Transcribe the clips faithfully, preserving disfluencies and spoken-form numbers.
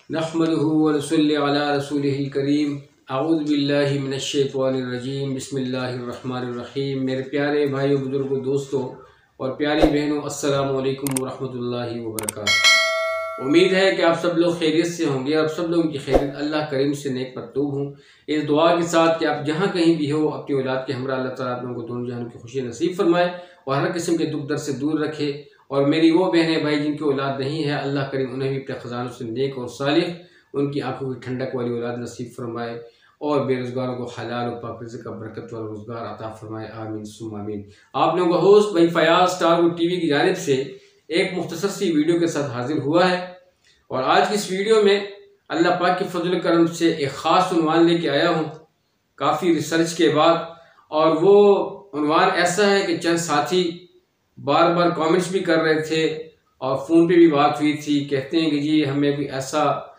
नहमदुहु व नसल्ली अला रसूलिहिल करीम। अऊज़ु बिल्लाहि मिनश्शैतानिर रजीम। बिस्मिल्लाहिर रहमानिर रहीम। मेरे प्यारे भाइयों, बुजुर्गों, दोस्तों और प्यारी बहनों, अस्सलामु अलैकुम व रहमतुल्लाहि व बरकातुहू। उम्मीद है कि आप सब लोग खैरियत से होंगे। आप सब लोगों की खैरियत अल्लाह करीम से नेक मतलूब हूँ। इस दुआ के साथ कि आप जहाँ कहीं भी हो, अपनी औलाद के हमरा अल्लाह ताला आप लोगों को दोनों जहानों की खुशी नसीब फरमाए और हर किस्म के दुख दर्द से दूर रखे। और मेरी वो बहनें भाई जिनकी औलाद नहीं है, अल्लाह करीम उन्हें भी अपने ख़ज़ानों से नेक और सालिह, उनकी आंखों की ठंडक वाली औलाद नसीब फरमाए और बेरोज़गारों को हलाल और पाक रिज़्क़ का बरकत वाला रोज़गार अता फरमाए। आमीन सुम्मा आमीन। आप लोगों का होस्ट भाई फयाज स्टार वुड टीवी की जानिब से एक मुख्तसर सी वीडियो के साथ हाजिर हुआ है। और आज की इस वीडियो में अल्लाह पाक के फजल करम से एक ख़ास उन्वान लेके आया हूँ काफ़ी रिसर्च के बाद। और वो उन्वान ऐसा है कि चंद साथी बार बार कमेंट्स भी कर रहे थे और फ़ोन पे भी बात हुई थी। कहते हैं कि जी हमें भी ऐसा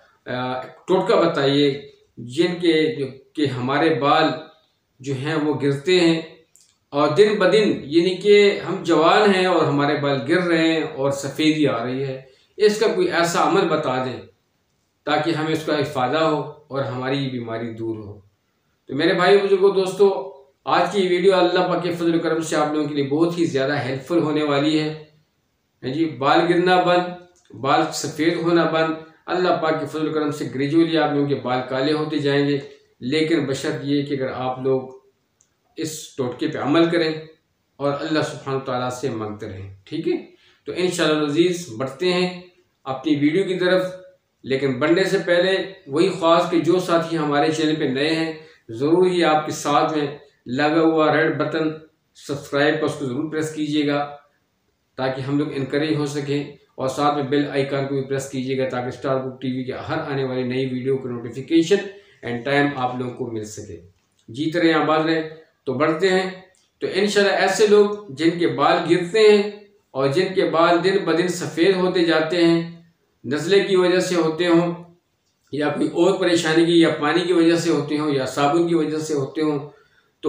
टोटका बताइए जिनके जो कि हमारे बाल जो हैं वो गिरते हैं और दिन ब दिन, यानी कि हम जवान हैं और हमारे बाल गिर रहे हैं और सफ़ेदी आ रही है। इसका कोई ऐसा अमल बता दें ताकि हमें उसका फ़ायदा हो और हमारी ये बीमारी दूर हो। तो मेरे भाई बुजुर्गों, दोस्तों, आज की वीडियो अल्लाह पाक के फजल करम से आप लोगों के लिए बहुत ही ज़्यादा हेल्पफुल होने वाली है जी। बाल गिरना बंद, बाल सफ़ेद होना बंद, अल्लाह पाक के फजल करम से ग्रेजुअली आप लोगों के बाल काले होते जाएंगे। लेकिन बशर्त ये कि अगर आप लोग इस टोटके पे अमल करें और अल्लाह सुब्हानहू तआला से मांगते रहें, ठीक है। तो इंशाअल्लाह अज़ीज़ बढ़ते हैं अपनी वीडियो की तरफ। लेकिन बढ़ने से पहले वही ख्वाहिश कि जो साथी हमारे चैनल पे नए हैं, ज़रूर ही आपके साथ में लगा हुआ रेड बटन सब्सक्राइब का उसको ज़रूर प्रेस कीजिएगा ताकि हम लोग इनकरेज हो सकें। और साथ में बेल आइकन को भी प्रेस कीजिएगा ताकि स्टार बुक टीवी के हर आने वाली नई वीडियो की नोटिफिकेशन एंड टाइम आप लोगों को मिल सके। जीत रहे हैं, आबाद रहे। तो बढ़ते हैं। तो इंशाल्लाह ऐसे लोग जिनके बाल गिरते हैं और जिनके बाल दिन ब दिन सफ़ेद होते जाते हैं, नज़ले की वजह से होते हों या कोई और परेशानी की, या पानी की वजह से होते हों, या साबुन की वजह से होते हों, तो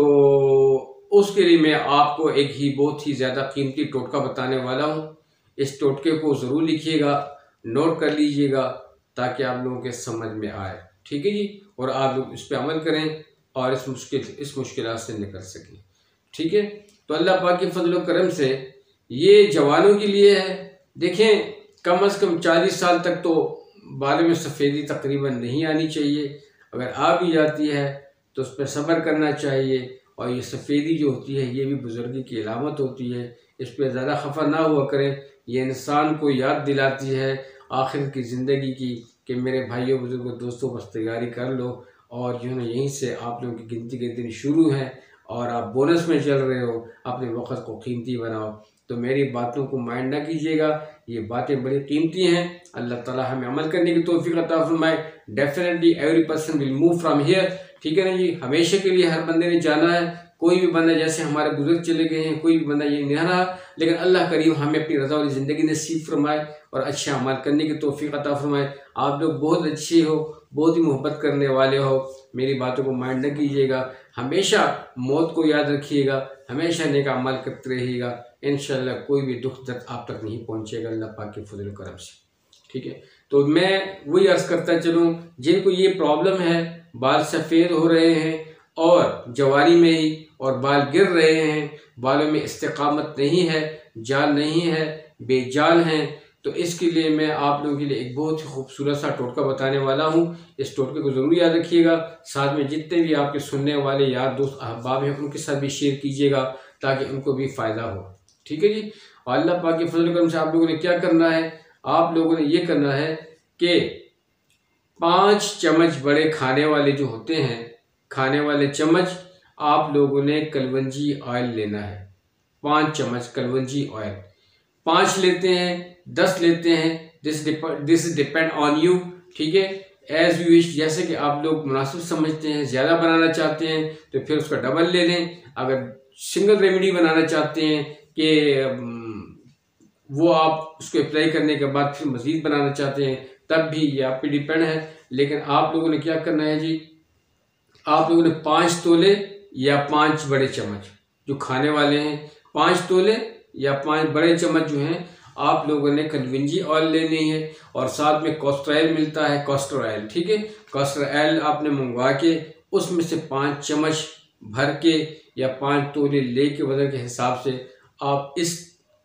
उसके लिए मैं आपको एक ही बहुत ही ज़्यादा कीमती टोटका बताने वाला हूँ। इस टोटके को ज़रूर लिखिएगा, नोट कर लीजिएगा ताकि आप लोगों के समझ में आए, ठीक है जी। और आप लोग इस पर अमल करें और इस मुश्किल इस मुश्किलात से निकल सकें, ठीक है। तो अल्लाह पाक के फजल करम से ये जवानों के लिए है। देखें, कम अज़ कम चालीस साल तक तो बालों में सफ़ेदी तकरीबन नहीं आनी चाहिए। अगर आ भी जाती है तो उस पर सब्र करना चाहिए। और ये सफ़ेदी जो होती है ये भी बुजुर्गी की अलामत होती है। इस पर ज़्यादा खफा ना हुआ करें। ये इंसान को याद दिलाती है आखिर की ज़िंदगी की कि मेरे भाइयों, बुजुर्गों, दोस्तों, बस तैयारी कर लो। और जो है ना, यहीं से आप लोगों की गिनती के दिन शुरू हैं और आप बोनस में चल रहे हो। अपने वक़्त को कीमती बनाओ। तो मेरी बातों को माइंड ना कीजिएगा, ये बातें बड़ी कीमती हैं। अल्लाह ताला हमें अमल करने की तौफीक अता फरमाए। Definitely every person will move from here, ठीक है ना जी। हमेशा के लिए हर बंदे ने जाना है। कोई भी बंदा, जैसे हमारे बुजुर्ग चले गए हैं, कोई भी बंदा ये नहीं रहा। लेकिन अल्लाह करीम हमें अपनी रज़ा वाली ज़िंदगी नसीब फरमाए और अच्छा अमल करने की तौफीक अता फरमाए। आप लोग बहुत अच्छे हो, बहुत ही मोहब्बत करने वाले हो। मेरी बातों को माइंड न कीजिएगा। हमेशा मौत को याद रखिएगा, हमेशा नेक अमल करते रहिएगा। इंशाअल्लाह कोई भी दुख दर्द आप तक नहीं पहुँचेगा अल्लाह पाक के फजल करम से, ठीक है। तो मैं वही अर्ज़ करता चलूँ, जिनको ये प्रॉब्लम है, बाल सफ़ेद हो रहे हैं और जवानी में ही और बाल गिर रहे हैं, बालों में इस्तिकामत नहीं है, जाल नहीं है, बेजाल हैं, तो इसके लिए मैं आप लोगों के लिए एक बहुत ही खूबसूरत सा टोटका बताने वाला हूँ। इस टोटके को ज़रूर याद रखिएगा। साथ में जितने भी आपके सुनने वाले यार दोस्त अहबाब हैं उनके साथ भी शेयर कीजिएगा ताकि उनको भी फ़ायदा हो, ठीक है जी। और अल्लाह पाक के फजल करम से आप लोगों ने क्या करना है, आप लोगों ने ये करना है कि पाँच चम्मच बड़े खाने वाले जो होते हैं, खाने वाले चम्मच, आप लोगों ने कलवंजी ऑयल लेना है। पाँच चम्मच कलवंजी ऑयल, पाँच लेते हैं, दस लेते हैं, this this depend on you, ठीक है, एज यू विश। जैसे कि आप लोग मुनासिब समझते हैं, ज़्यादा बनाना चाहते हैं तो फिर उसका डबल ले लें। अगर सिंगल रेमेडी बनाना चाहते हैं कि वो आप उसको अप्लाई करने के बाद फिर मज़ीद बनाना चाहते हैं, तब भी ये आप पे डिपेंड है। लेकिन आप लोगों ने क्या करना है जी, आप लोगों ने पाँच तोले या पाँच बड़े चम्मच जो खाने वाले हैं, पाँच तोले या पाँच बड़े चम्मच जो हैं आप लोगों ने कलवंजी ऑयल लेनी है और साथ में कॉस्टर ऑयल मिलता है, कॉस्टर ऑयल, ठीक है। कॉस्टर ऑयल आपने मंगवा के उसमें से पाँच चम्मच भर के या पाँच तोले ले के वजन के हिसाब से आप इस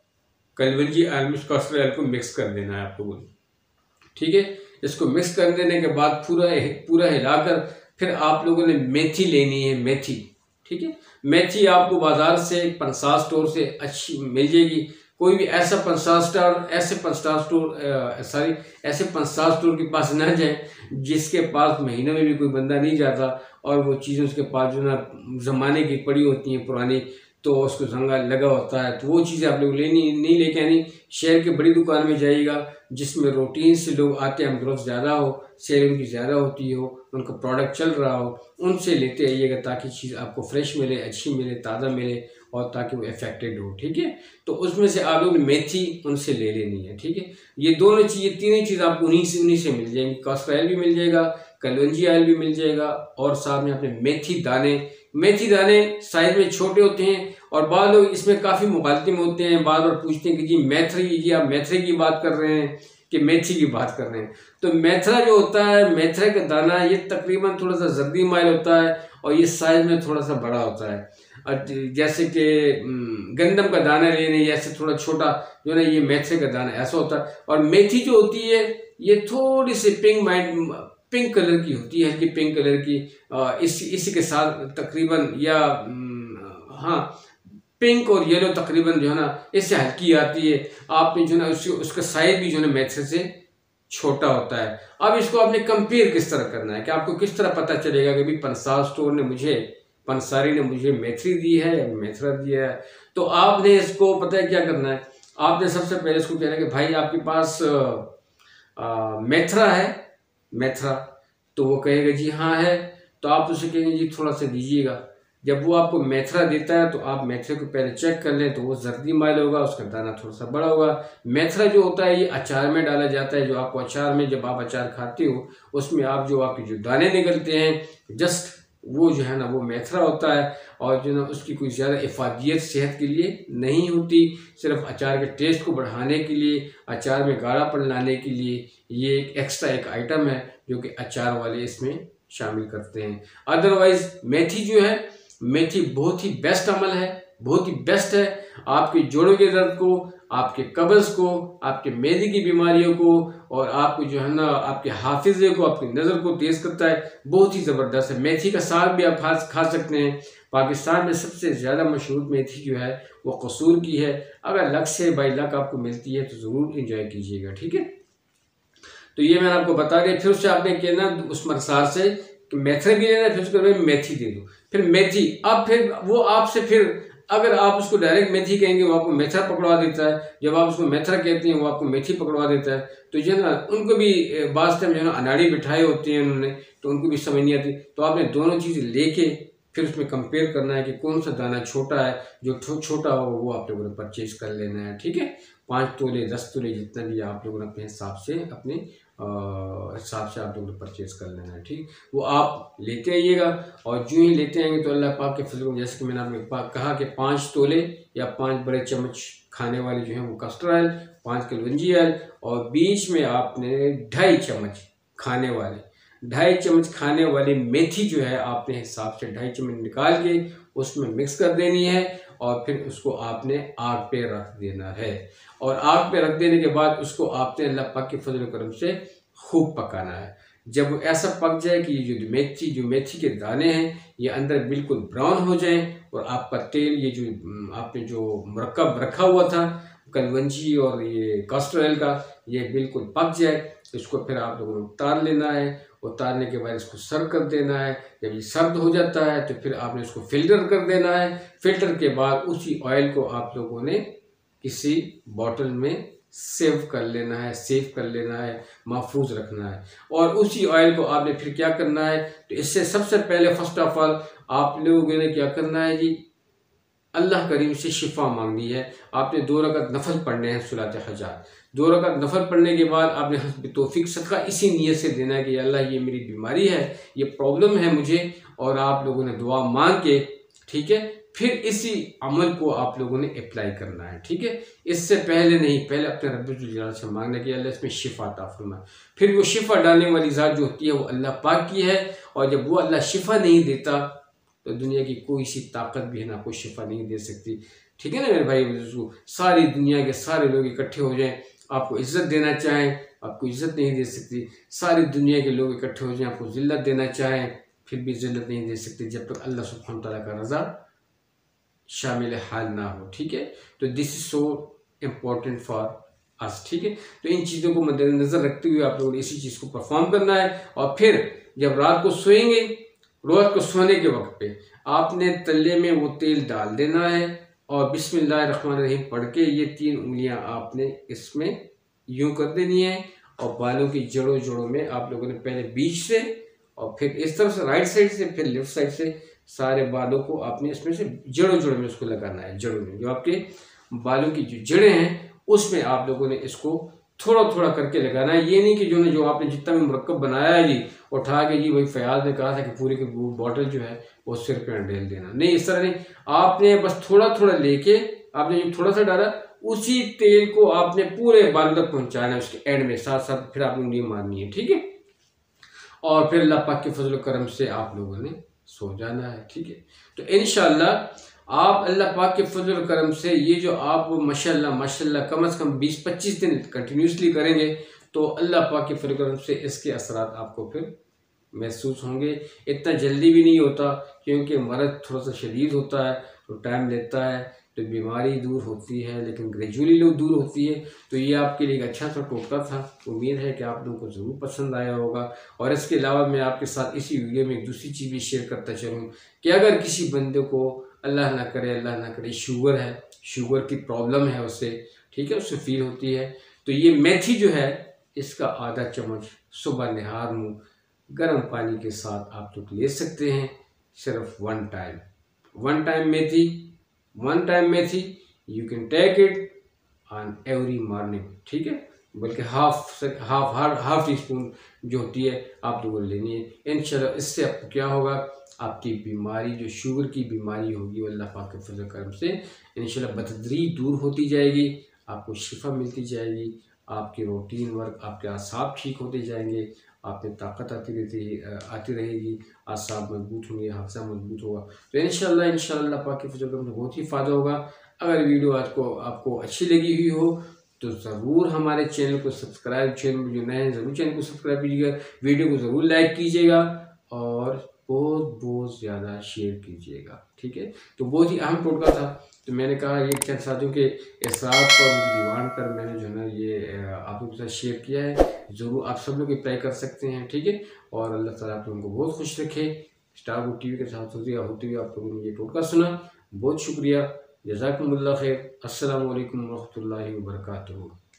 कलवंजी ऑयल में कॉस्टर ऑयल को मिक्स कर देना है आप लोगों ने, ठीक है। इसको मिक्स कर देने के बाद पूरा पूरा हिलाकर फिर आप लोगों ने मेथी लेनी है, मेथी, ठीक है। मेथी आपको बाजार से पंसार स्टोर से अच्छी मिल जाएगी। कोई भी ऐसा पंसार स्टोर ऐसे पंसार स्टोर सॉरी ऐसे पंसार स्टोर के पास ना जाए जिसके पास महीनों में भी कोई बंदा नहीं जाता और वो चीज़ें उसके पास जो ना ज़माने की पड़ी होती हैं पुरानी, तो उसको जंगा लगा होता है, तो वो चीज़ें आप लोग लेनी नहीं लेके आनी। शहर की बड़ी दुकान में जाइएगा जिसमें रूटीन से लोग आते हैं, ग्रोथ ज़्यादा हो, सेल उनकी ज़्यादा होती हो, उनका प्रोडक्ट चल रहा हो, उनसे लेते आइएगा ताकि चीज़ आपको फ्रेश मिले, अच्छी मिले, ताज़ा मिले और ताकि वो इफेक्टेड हो, ठीक है। तो उसमें से आप लोग मेथी उनसे ले लेनी है, ठीक है। ये दोनों चीज़ें तीनों चीज़ आपको उन्हीं से उन्हीं से मिल जाएंगी। कॉस्टर ऑयल भी मिल जाएगा, कलवंजी ऑयल भी मिल जाएगा और साथ में अपने मेथी दाने। मेथी दाने साइज में छोटे होते हैं और बाद लोग इसमें काफ़ी मुखालते में होते हैं, बार बार पूछते हैं कि जी मेथी, जी आप मेथी की बात कर रहे हैं कि मेथी की बात कर रहे हैं। तो मेथरा जो होता है, मेथरे का दाना, ये तकरीबन थोड़ा सा जर्दी माइल होता है और ये साइज में थोड़ा सा बड़ा होता है। और जैसे कि गंदम का दाना लेने ऐसे थोड़ा छोटा जो ना, ये मेथरे का दाना ऐसा होता है। और मेथी जो होती है ये थोड़ी सी पिंक माइंड पिंक कलर की होती है, हल्की पिंक कलर की। इसी इसी के साथ तकरीबन या हाँ पिंक और येलो तकरीबन जो है ना इससे हल्की आती है। आपने जो ना उसकी उसका साइज भी जो है मेथरे से छोटा होता है। अब इसको आपने कंपेयर किस तरह करना है कि आपको किस तरह पता चलेगा कि भाई पंसार स्टोर ने मुझे पंसारी ने मुझे मेथी दी है या मेथरा दिया है। तो आपने इसको पता है क्या करना है, आपने सबसे पहले इसको कहना है कि भाई आपके पास आ, मेथरा है, मेथरा। तो वो कहेगा जी हाँ है। तो आप उसे कहेंगे जी थोड़ा सा दीजिएगा। जब वो आपको मेथरा देता है तो आप मेथरे को पहले चेक कर लें, तो वो जर्दी माइल होगा, उसका दाना थोड़ा सा बड़ा होगा। मेथरा जो होता है ये अचार में डाला जाता है। जो आपको अचार में जब आप अचार खाते हो उसमें आप जो आपके जो दाने निकलते हैं जस्ट वो जो है ना वो मेथरा होता है। और जो ना उसकी कोई ज़्यादा इफादियत सेहत के लिए नहीं होती, सिर्फ अचार के टेस्ट को बढ़ाने के लिए, अचार में गाढ़ापन लाने के लिए ये एक एक्स्ट्रा एक आइटम है जो कि अचार वाले इसमें शामिल करते हैं। अदरवाइज मेथी जो है, मेथी बहुत ही बेस्ट अमल है, बहुत ही बेस्ट है। आपके जोड़ों के दर्द को, आपके कब्ज़ को, आपके मैदे की बीमारियों को और आपको जो है ना आपके हाफिजे को, आपकी नज़र को तेज़ करता है। बहुत ही ज़बरदस्त है। मेथी का साग भी आप खा खा सकते हैं। पाकिस्तान में सबसे ज़्यादा मशहूर मेथी जो है वो कसूर की है। अगर लक से बाई लक आपको मिलती है तो ज़रूर इंजॉय कीजिएगा, ठीक है। तो ये मैंने आपको बता दिया। फिर उससे आपने कहना उस मरसार से कि मेथरा भी लेना, फिर उसके बाद मेथी दे दो, फिर मेथी। अब फिर वो आपसे फिर अगर आप उसको डायरेक्ट मेथी कहेंगे वो आपको मेथरा पकड़वा देता है, जब आप उसको मेथरा कहते हैं वो आपको मेथी पकड़वा देता है। तो जो है ना उनको भी बात टाइम जो है ना अनाड़ी बिठाए होते हैं उन्होंने, तो उनको भी समझ नहीं आती। तो आपने दोनों चीज़ें लेके फिर उसमें कंपेयर करना है कि कौन सा दाना छोटा है, जो छोटा हो वो आप लोगों ने परचेज कर लेना है, ठीक है। पाँच तोले दस तोले जितना भी आप लोगों ने अपने हिसाब से अपने हिसाब से आप लोगों ने परचेज कर लेना है, ठीक। वो आप लेते आइएगा और जो ही लेते आएंगे तो अल्लाह पाक के फजल, जैसे कि मैंने आपने कहा कि पाँच तोले या पाँच बड़े चम्मच खाने वाले जो हैं वो कस्टर ऑयल, पाँच कलवंजी ऑयल और बीच में आपने ढाई चम्मच खाने वाले ढाई चम्मच खाने वाली मेथी जो है आपने हिसाब से ढाई चम्मच निकाल के उसमें मिक्स कर देनी है और फिर उसको आपने आग पे रख देना है। और आग पे रख देने के बाद उसको आपने अल्लाह पाक के फजल करम से खूब पकाना है। जब ऐसा पक जाए कि ये जो मेथी जो मेथी के दाने हैं ये अंदर बिल्कुल ब्राउन हो जाएं और आपका तेल, ये जो आपने जो मरकब रखा हुआ था कलवंजी और ये कस्टर ऑयल का, ये बिल्कुल पक जाए, इसको फिर आप लोगों ने उतार लेना है। उतारने के बाद इसको सर्व कर देना है। जब ये सर्व हो जाता है तो फिर आपने इसको फिल्टर कर देना है। फिल्टर के बाद उसी ऑयल को आप लोगों ने किसी बॉटल में सेव कर लेना है, सेव कर लेना है, महफूज रखना है। और उसी ऑयल को आपने फिर क्या करना है, तो इससे सबसे पहले फर्स्ट ऑफ ऑल आप लोगों ने क्या करना है जी, अल्लाह करीम से शिफा मांगनी है। आपने दो रकात नफल पढ़ने हैं सुलात हजात। दो रकात नफल पढ़ने के बाद आपने हस्ब तौफीक सदका इसी नियत से देना है कि अल्लाह ये मेरी बीमारी है, ये प्रॉब्लम है मुझे, और आप लोगों ने दुआ मांग के, ठीक है, फिर इसी अमल को आप लोगों ने अप्लाई करना है, ठीक है। इससे पहले नहीं, पहले अपने रब्बुल जलाल से मांगना कि अल्लाह इसमें शिफा अता फरमा। फिर वो शिफा डालने वाली ज़ात जो होती है वो अल्लाह पाक की है, और जब वो अल्लाह शिफा नहीं देता तो दुनिया की कोई सी ताकत भी है ना कोई शिफा नहीं दे सकती, ठीक है ना मेरे भाई बुजुर्गों। सारी दुनिया के सारे लोग इकट्ठे हो जाएं, आपको इज्जत देना चाहें, आपको इज्जत नहीं दे सकती। सारी दुनिया के लोग इकट्ठे हो जाएं, आपको जिल्लत देना चाहें, फिर भी जिल्लत नहीं दे सकते जब तक अल्लाह सुब्हान तआला का रज़ा शामिल हाल ना हो, ठीक है। तो this is so important for us, ठीक है। तो इन चीज़ों को मद्देनजर रखते हुए आप लोगों ने इसी चीज़ को परफॉर्म करना है। और फिर जब रात को सोएंगे, रात को सोने के वक्त पे आपने तले में वो तेल डाल देना है और बिस्मिल्लाहिर्रहमानिर्रहीम पढ़ के ये तीन उंगलियां आपने इसमें यूं कर देनी है, और बालों की जड़ों जड़ों में आप लोगों ने पहले बीच से और फिर इस तरफ से राइट साइड से फिर लेफ्ट साइड से सारे बालों को आपने इसमें से जड़ों जड़ों में उसको लगाना है। जड़ों में जो आपके बालों की जो जड़ें हैं उसमें आप लोगों ने इसको थोड़ा थोड़ा करके लगाना है। ये नहीं कि जो ने जो आपने जितना भी मुरक्कब बनाया है जी उठा के जी वही फयाज ने कहा था कि पूरी की बॉटल जो है वो सिर पे डेल देना, नहीं इस तरह नहीं। आपने बस थोड़ा थोड़ा लेके आपने जो थोड़ा सा डाला उसी तेल को आपने पूरे बालों तक पहुंचाना है, उसके एंड में साथ साथ फिर आपने उंगली मारनी है, ठीक है। और फिर अल्लाह पाक के फजल करम से आप लोगों ने सो जाना है, ठीक है। तो इंशाअल्लाह आप अल्लाह पाक के फजल करम से ये जो आप माशाल्लाह माशाल्लाह कम से कम बीस पच्चीस दिन कंटिन्यूसली करेंगे तो अल्लाह पाक के फजल करम से इसके असरात आपको फिर महसूस होंगे। इतना जल्दी भी नहीं होता क्योंकि मर्ज़ थोड़ा सा शदीद होता है तो टाइम लेता है, तो बीमारी दूर होती है लेकिन ग्रेजुअली लोग दूर होती है। तो ये आपके लिए एक अच्छा सा टोटका था, उम्मीद है कि आप लोगों को ज़रूर पसंद आया होगा। और इसके अलावा मैं आपके साथ इसी वीडियो में एक दूसरी चीज़ भी शेयर करता चलूँ कि अगर किसी बंदे को अल्लाह ना करे अल्लाह ना करे शुगर है, शुगर की प्रॉब्लम है उससे, ठीक है, उससे फील होती है, तो ये मेथी जो है इसका आधा चम्मच सुबह निहार मुँह गर्म पानी के साथ आप लोग ले सकते हैं, सिर्फ वन टाइम वन टाइम मेथी वन टाइम मेथी you can take it on every morning, ठीक है। बल्कि half half half teaspoon जो होती है आप लोगों को लेनी है। इंशाल्लाह इससे आपको क्या होगा, आपकी बीमारी जो शुगर की बीमारी होगी वो अल्लाह पाक के फजल करम से इंशाल्लाह बतदरीज दूर होती जाएगी, आपको शिफा मिलती जाएगी, आपकी रूटीन वर्क आपके आसाब ठीक होते जाएंगे, आप में ताकत आती रहती आती रहेगी, आसाब मजबूत होंगे, हादसा मजबूत होगा। तो इंशाल्लाह इंशाल्लाह पाक के फजल करम से बहुत ही फ़ायदा होगा। अगर वीडियो आज को आपको अच्छी लगी हुई हो तो ज़रूर हमारे चैनल को सब्सक्राइब, चैनल जो नए हैं ज़रूर चैनल को सब्सक्राइब कीजिएगा, वीडियो को ज़रूर लाइक कीजिएगा और बहुत बहुत ज़्यादा शेयर कीजिएगा, ठीक है। तो बहुत ही अहम टोटका था, तो मैंने कहा ये चंद साथियों के एहसास पर दीवान पर मैंने जो है ना ये आप लोगों के साथ शेयर किया है। ज़रूर आप सब लोग अप्लाई कर सकते हैं, ठीक है। और अल्लाह ताला आप लोगों को बहुत खुश रखे। स्टार बुक टीवी के साथ होते होते हुए आप लोगों ने ये टोटका सुना, बहुत शुक्रिया। जज़ाकुमुल्लाह खैर। अस्सलामु अलैकुम व रहमतुल्लाहि व बरकातुहू।